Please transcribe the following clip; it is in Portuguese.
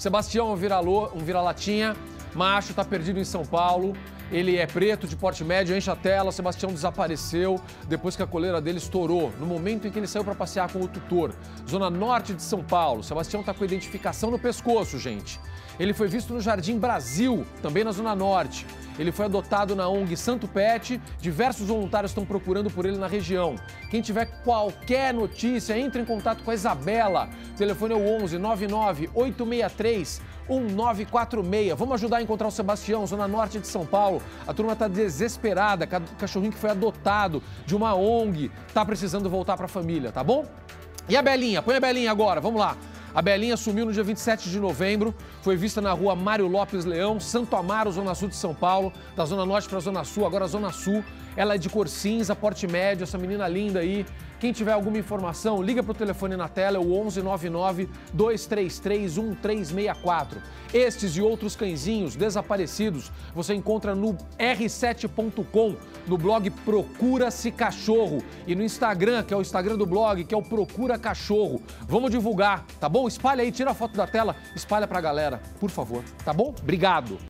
Sebastião é um vira-latinha, macho, tá perdido em São Paulo. Ele é preto, de porte médio, enche a tela. Sebastião desapareceu depois que a coleira dele estourou, no momento em que ele saiu para passear com o tutor. Zona norte de São Paulo. Sebastião tá com a identificação no pescoço, gente. Ele foi visto no Jardim Brasil, também na Zona Norte. Ele foi adotado na ONG Santo Pet. Diversos voluntários estão procurando por ele na região. Quem tiver qualquer notícia, entre em contato com a Isabela. O telefone é o 11 99 863 1946. Vamos ajudar a encontrar o Sebastião, Zona Norte de São Paulo. A turma está desesperada. Cachorrinho que foi adotado de uma ONG está precisando voltar para a família, tá bom? E a Belinha? Põe a Belinha agora, vamos lá. A Belinha sumiu no dia 27 de novembro, foi vista na rua Mário Lopes Leão, Santo Amaro, Zona Sul de São Paulo, da Zona Norte para a Zona Sul, agora Zona Sul. Ela é de cor cinza, porte médio, essa menina linda aí. Quem tiver alguma informação, liga para o telefone na tela, é o 11 99 233 1364. Estes e outros cãezinhos desaparecidos você encontra no r7.com, no blog Procura-se Cachorro, e no Instagram, que é o Instagram do blog, que é o Procura Cachorro. Vamos divulgar, tá bom? Espalha aí, tira a foto da tela, espalha pra galera, por favor, tá bom? Obrigado.